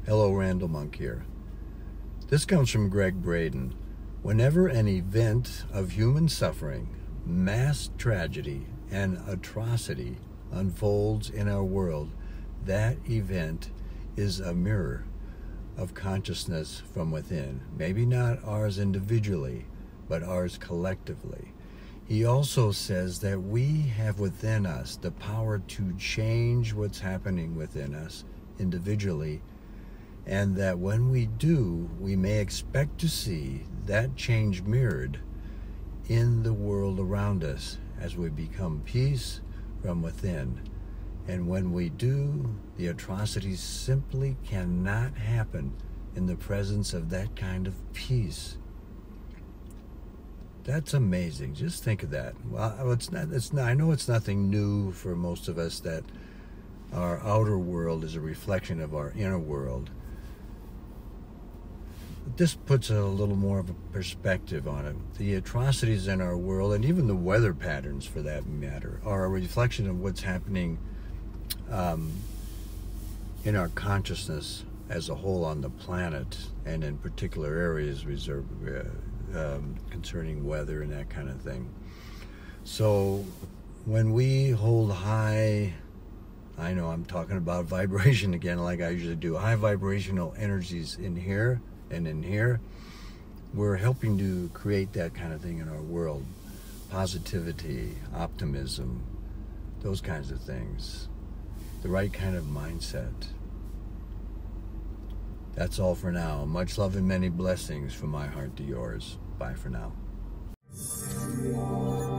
Hello, Randall Monk here. This comes from Greg Braden. Whenever an event of human suffering, mass tragedy, and atrocity unfolds in our world, that event is a mirror of consciousness from within. Maybe not ours individually, but ours collectively. He also says that we have within us the power to change what's happening within us individually, and that when we do, we may expect to see that change mirrored in the world around us as we become peace from within. And when we do, the atrocities simply cannot happen in the presence of that kind of peace. That's amazing. Just think of that. Well, it's not. I know it's nothing new for most of us that our outer world is a reflection of our inner world. This puts a little more of a perspective on it. The atrocities in our world, and even the weather patterns for that matter, are a reflection of what's happening in our consciousness as a whole on the planet, and in particular areas reserved concerning weather and that kind of thing. So when we hold high, I know I'm talking about vibration again like I usually do, high vibrational energies in here and in here, we're helping to create that kind of thing in our world. Positivity, optimism, those kinds of things. The right kind of mindset. That's all for now. Much love and many blessings from my heart to yours. Bye for now.